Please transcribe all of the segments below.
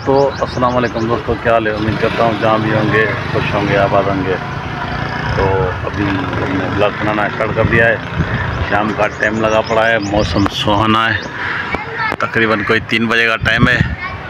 तो अस्सलाम वालेकुम दोस्तों, क्या हाल है। उम्मीद करता हूँ जहाँ भी होंगे खुश होंगे, आबाद होंगे। तो अभी हमने ब्लॉग बनाना स्टार्ट कर दिया है। शाम का टाइम लगा पड़ा है, मौसम सुहाना है। तकरीबन कोई 3 बजे का टाइम है।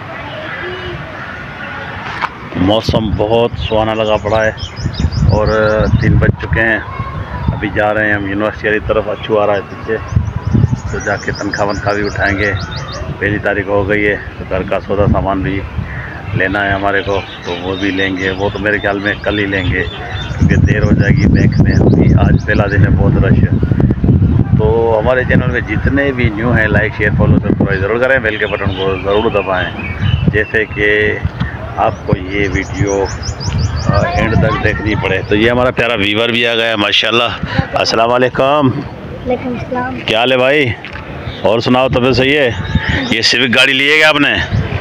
मौसम बहुत सुहाना लगा पड़ा है और 3 बज चुके हैं। अभी जा रहे हैं हम यूनिवर्सिटी वाली तरफ। अच्छू आ रहा है पीछे, तो जाके तनख्वाह भी उठाएँगे। पहली तारीख हो गई है तो घर का सौदा सामान भी लेना है हमारे को, तो वो भी लेंगे। वो तो मेरे ख्याल में कल ही लेंगे क्योंकि देर हो जाएगी बैंक में। अभी आज पहला दिन है, बहुत रश है। तो हमारे चैनल में जितने भी न्यू हैं, लाइक शेयर फॉलो सब्सक्राइब ज़रूर करें, बेल के बटन को ज़रूर दबाएं, जैसे कि आपको ये वीडियो एंड तक देखनी पड़े। तो ये हमारा प्यारा वीवर भी आ गया है माशाल्लाह। अस्सलाम वालेकुम। क्या हाल है भाई, और सुनाओ, तबीयत सही है। ये सिविक गाड़ी लिए क्या आपने?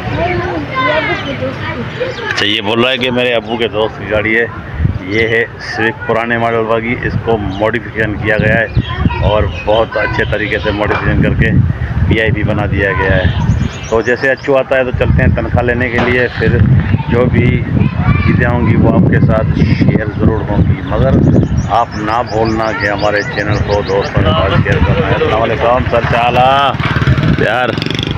अच्छा, ये बोल रहा है कि मेरे अब्बू के दोस्त की गाड़ी है। ये है सिविक, पुराने मॉडल वाली। इसको मॉडिफिकेशन किया गया है और बहुत अच्छे तरीके से मॉडिफिकेशन करके वीआईपी बना दिया गया है। तो जैसे अच्छू आता है तो चलते हैं तनख्वाह लेने के लिए। फिर जो भी चीज़ें होंगी वो आपके साथ शेयर ज़रूर होंगी, मगर आप ना भूलना कि हमारे चैनल को दोस्तों के पास शेयर करना है। अस्सलाम वालेकुम सर, चाला प्यार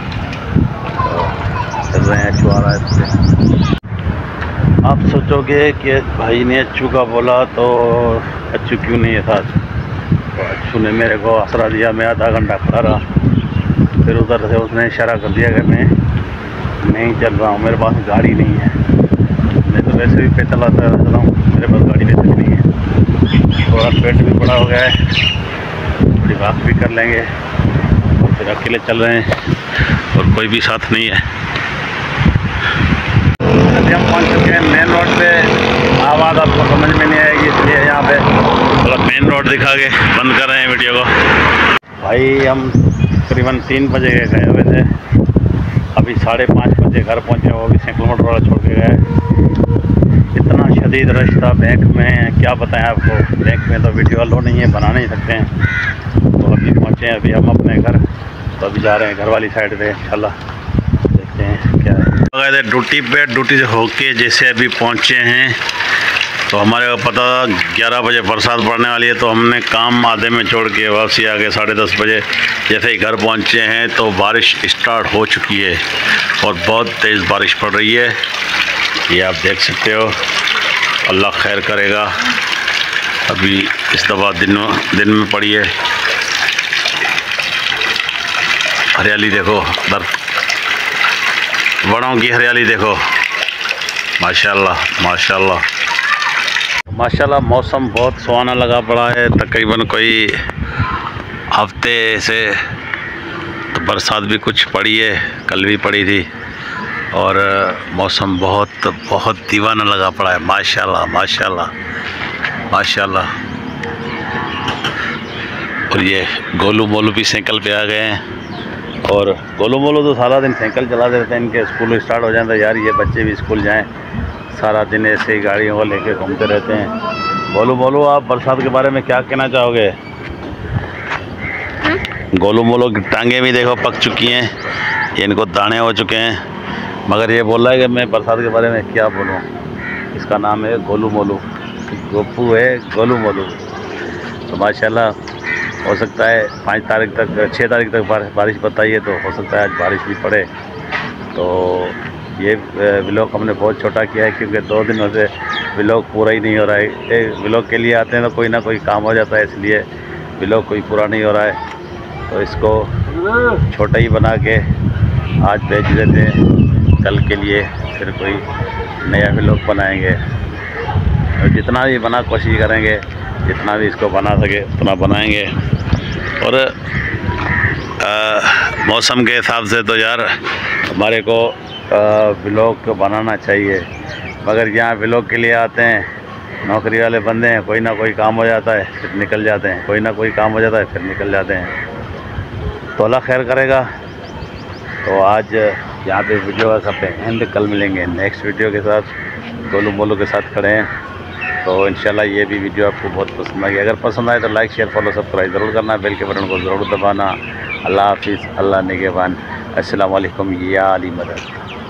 चल रहे हैं। अच्छू आ रहा है। आप सोचोगे कि भाई ने अच्छू का बोला तो अच्छू क्यों नहीं है साथ। तो अच्छू ने मेरे को आसरा दिया। मैं आधा घंटा खड़ा रहा, फिर उधर से उसने इशारा कर दिया कि मैं नहीं चल रहा हूँ, मेरे पास गाड़ी नहीं है। मैं तो वैसे भी पैदल चला हूँ, मेरे पास गाड़ी वैसे भी नहीं है। थोड़ा पेट भी बड़ा हो गया है, थोड़ी बात भी कर लेंगे। और फिर अकेले चल रहे हैं और कोई भी साथ नहीं है। अभी हम पहुँच चुके हैं मेन रोड पे। आवाज़ आपको समझ में नहीं आएगी, इसलिए यहाँ पे थोड़ा मेन रोड दिखा के बंद कर रहे हैं वीडियो को। भाई हम तकरीबन 3 बजे गए हुए थे, अभी 5:30 बजे घर पहुँचे। वो भी 100 किलोमीटर वाला छोड़ के गए। इतना शदीद रश था बैंक में, क्या बताएं आपको। बैंक में तो वीडियो अलो नहीं है, बना नहीं सकते हैं। तो अभी पहुँचे हैं अभी हम अपने घर, तो अभी जा रहे हैं घर वाली साइड पे। इंशाल्लाह देखते हैं क्या है। गए थे ड्यूटी पे, ड्यूटी से होके जैसे अभी पहुँचे हैं तो हमारे को पता 11 बजे बरसात पड़ने वाली है। तो हमने काम आधे में छोड़ के वापसी आ गए 10:30 बजे। जैसे ही घर पहुँचे हैं तो बारिश स्टार्ट हो चुकी है और बहुत तेज़ बारिश पड़ रही है। ये आप देख सकते हो, अल्लाह खैर करेगा। अभी इस दफ़ा दिन में पड़ी है। हरियाली देखो, बड़ों की हरियाली देखो, माशाल्लाह माशाल्लाह माशाल्लाह। मौसम बहुत सुहाना लगा पड़ा है। तकरीबन कोई हफ्ते से तो बरसात भी कुछ पड़ी है, कल भी पड़ी थी। और मौसम बहुत दीवाना लगा पड़ा है। माशाल्लाह माशाल्लाह माशाल्लाह। और ये गोलू मोलू भी साइकिल पे आ गए हैं। और गोलू मोलू तो सारा दिन साइकिल चलाते रहते हैं। इनके स्कूल स्टार्ट हो जाए तो यार ये बच्चे भी स्कूल जाएं, सारा दिन ऐसे ही गाड़ियों को लेके घूमते रहते हैं। गोलू मोलू, आप बरसात के बारे में क्या कहना चाहोगे? गोलू मोलू की टांगें भी देखो पक चुकी हैं, ये इनको दाने हो चुके हैं। मगर ये बोल रहा है कि मैं बरसात के बारे में क्या बोलूं। इसका नाम है गोलू मोलू, गोपू है गोलू मोलू। तो माशाल्लाह हो सकता है 6 तारीख तक बारिश बताई है, तो हो सकता है आज बारिश भी पड़े। तो ये व्लॉग हमने बहुत छोटा किया है क्योंकि 2 दिनों से व्लॉग पूरा ही नहीं हो रहा है। व्लॉग के लिए आते हैं तो कोई ना कोई काम हो जाता है, इसलिए व्लॉग कोई पूरा नहीं हो रहा है। तो इसको छोटा ही बना के आज भेज देते हैं, कल के लिए फिर कोई नया व्लॉग बनाएंगे। और जितना भी बना कोशिश करेंगे, जितना भी इसको बना सके उतना बनाएंगे। और मौसम के हिसाब से तो यार हमारे को व्लॉग बनाना चाहिए, मगर यहाँ व्लॉग के लिए आते हैं, नौकरी वाले बंदे हैं, कोई ना कोई काम हो जाता है फिर निकल जाते हैं, कोई ना कोई काम हो जाता है फिर निकल जाते हैं। तो अल्लाह खैर करेगा। तो आज यहाँ पे वीडियो का सब एंड, कल मिलेंगे नेक्स्ट वीडियो के साथ। गोलू मोलू के साथ खड़े हैं, तो इंशाल्लाह ये भी वीडियो आपको बहुत पसंद आएगी। अगर पसंद आए तो लाइक शेयर फॉलो सब्सक्राइब ज़रूर करना, बेल के बटन को ज़रूर दबाना। अल्लाह हाफिज़, अल्लाह निगहबान। अस्सलाम वालेकुम या अली मदद।